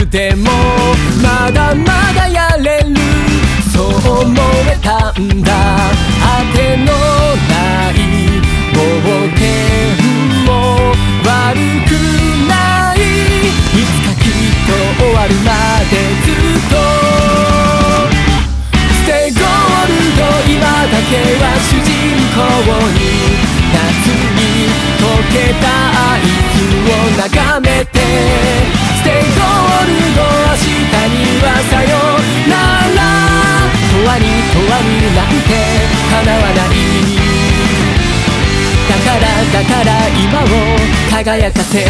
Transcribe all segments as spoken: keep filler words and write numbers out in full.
でもまだまだやれる、そう思えたんだ。果てのない冒険も悪くない、いつかきっと終わるまでずっとステイゴールド、今だけは主人公に夏に溶けたアイスを眺めて、ステイゴールド、明日にはさよなら、永遠に永遠になんて叶わない、だからだから今を輝かせ、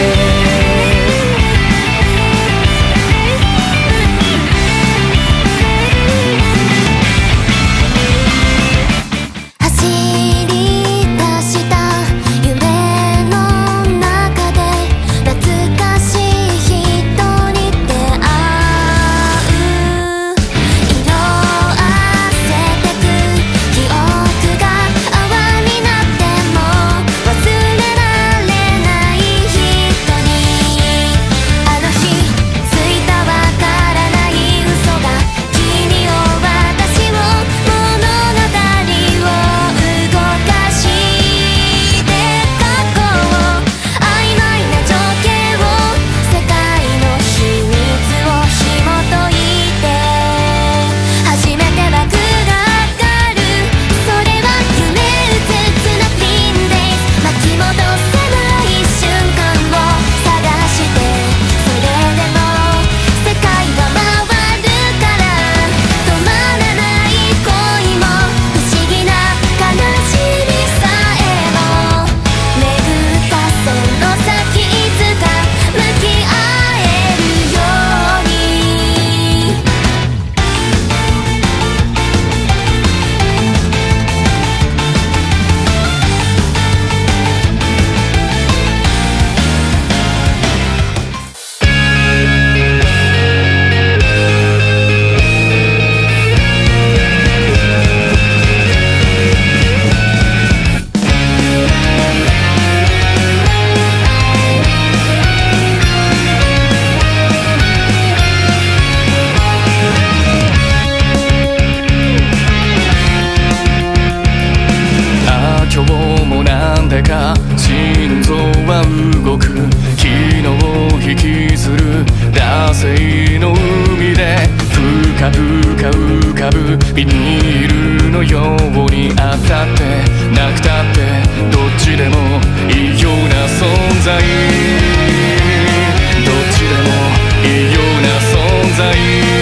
心臓は動く、昨日引きずる惰性の海で深々浮かぶビニールのように、あったってなくたってどっちでもいいような存在、どっちでもいいような存在、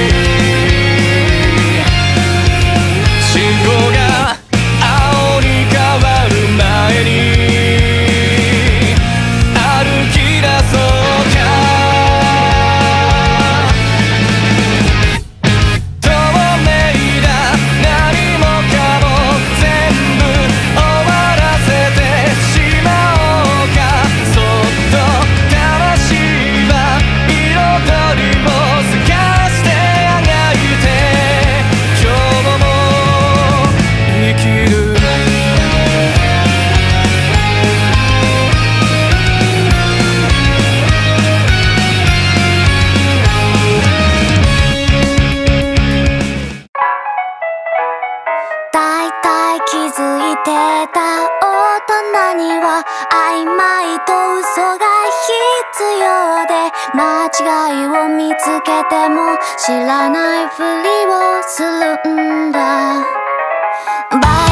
信号が青に変わる前に気づいてた大人には曖昧と嘘が必要で、間違いを見つけても知らないふりをするんだ。